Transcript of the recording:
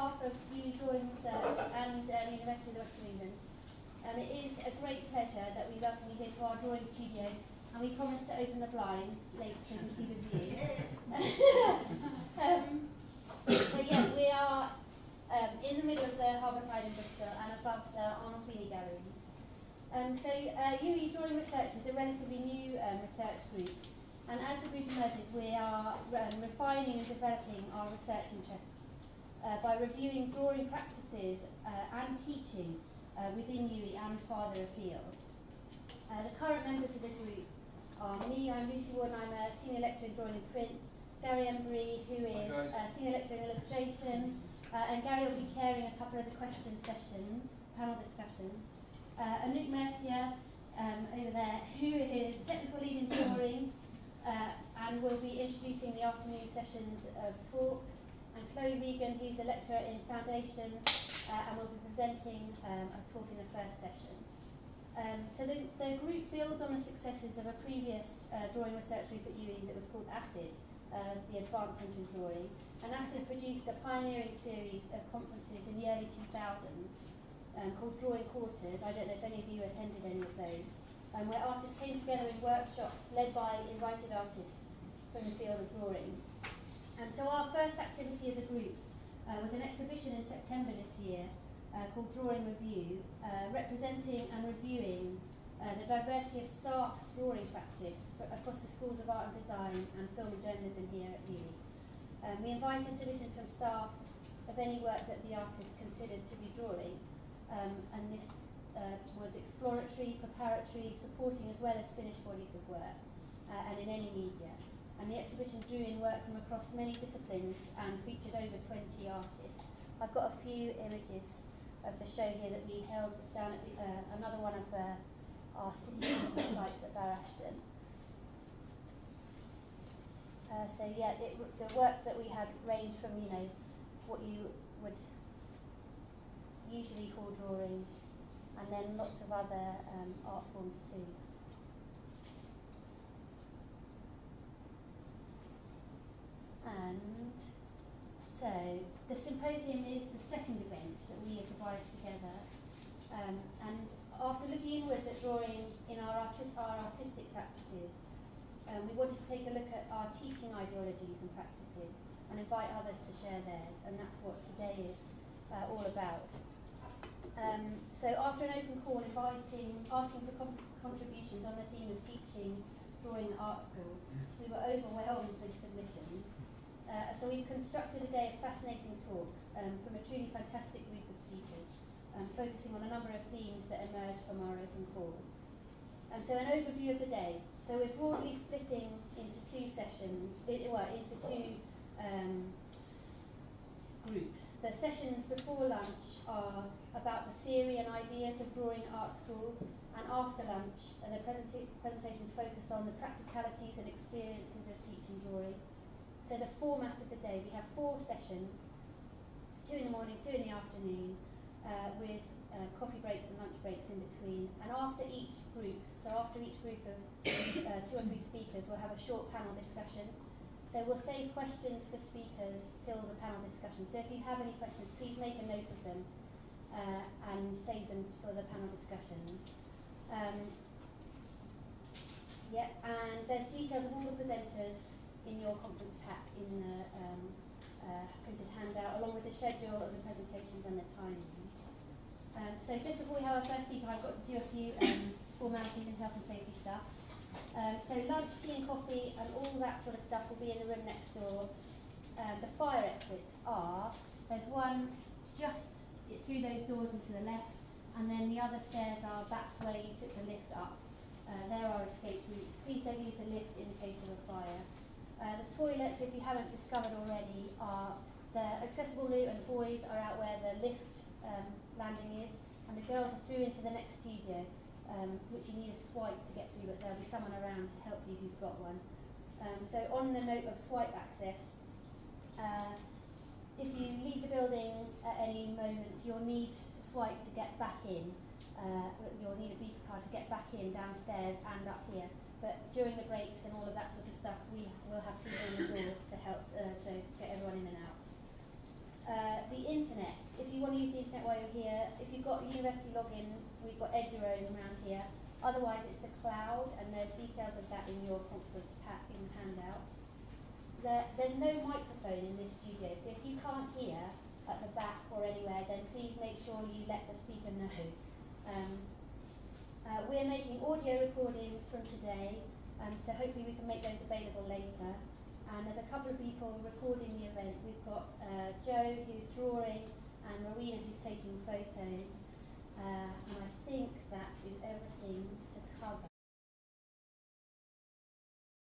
behalf of UWE Drawing Research and the University of the West of England, it is a great pleasure that we welcome you here to our drawing studio, and we promise to open the blinds later so you can see the view. So yeah, we are in the middle of the harbour side in Bristol and above the Arnold Feeney Galleries. UWE Drawing Research is a relatively new research group, and as the group emerges we are refining and developing our research interests by reviewing drawing practices and teaching within UWE and farther afield. The current members of the group are me, I'm Lucy Warden, I'm a Senior Lecturer in Drawing and Print, Gary Embry, who is Senior Lecturer in Illustration, and Gary will be chairing a couple of the question sessions, panel discussions. Anouk Mercier, over there, who is Technical Lead in Drawing, and will be introducing the afternoon sessions of talks, and Chloe Regan, who's a lecturer in Foundation, and will be presenting a talk in the first session. So the group builds on the successes of a previous drawing research group at UWE that was called ACID, the Advanced Central Drawing, and ACID produced a pioneering series of conferences in the early 2000s called Drawing Quarters. I don't know if any of you attended any of those, where artists came together in workshops led by invited artists from the field of drawing. So our first activity as a group was an exhibition in September this year called Drawing Review, representing and reviewing the diversity of staff's drawing practice across the schools of art and design and film and journalism here at UWE. We invited submissions from staff of any work that the artist considered to be drawing, and this was exploratory, preparatory, supporting as well as finished bodies of work, and in any media. And the exhibition drew in work from across many disciplines and featured over 20 artists. I've got a few images of the show here that we held down at another one of our city sites at Barrow Ashton. So yeah, the work that we had ranged from, you know, what you would usually call drawing, and then lots of other art forms too. And so the symposium is the second event that we have devised together, and after looking inwards at drawing in our artistic practices, we wanted to take a look at our teaching ideologies and practices and invite others to share theirs, and that's what today is all about. So after an open call asking for contributions on the theme of teaching drawing at art school, we were overwhelmed with submissions. So we've constructed a day of fascinating talks from a truly fantastic group of speakers, focusing on a number of themes that emerged from our open call. So an overview of the day. So we're broadly splitting into two sessions, into two groups. The sessions before lunch are about the theory and ideas of drawing at art school, and after lunch the presentations focus on the practicalities and experiences of teaching drawing. So the format of the day, we have 4 sessions, 2 in the morning, 2 in the afternoon, with coffee breaks and lunch breaks in between. And after each group of 2 or 3 speakers, we'll have a short panel discussion. So we'll save questions for speakers till the panel discussion. So if you have any questions, please make a note of them and save them for the panel discussions. And there's details of all the presenters in your conference pack in the printed handout, along with the schedule of the presentations and the timings. So just before we have our first speaker, I've got to do a few formalities and health and safety stuff. So lunch, tea and coffee and all that sort of stuff will be in the room next door. The fire exits are, there's one just through those doors and to the left, and then the other stairs are back where you took the lift up. There are escape routes. Please don't use the lift in case of a fire. The toilets, if you haven't discovered already, are the accessible route, and boys are out where the lift landing is, and the girls are through into the next studio, which you need a swipe to get through, but there'll be someone around to help you who's got one. So on the note of swipe access, if you leave the building at any moment, you'll need a swipe to get back in. You'll need a beeper card to get back in downstairs and up here. But during the breaks and all of that sort of stuff, we will have people on the doors to help to get everyone in and out. The internet. If you want to use the internet while you're here, if you've got a university login, we've got Eduroam around here. Otherwise, it's the cloud, and there's details of that in your conference pack in the handout. There's no microphone in this studio, so if you can't hear at the back or anywhere, then please make sure you let the speaker know. We're making audio recordings from today, so hopefully we can make those available later. And there's a couple of people recording the event. We've got Joe, who's drawing, and Marina, who's taking photos. And I think that is everything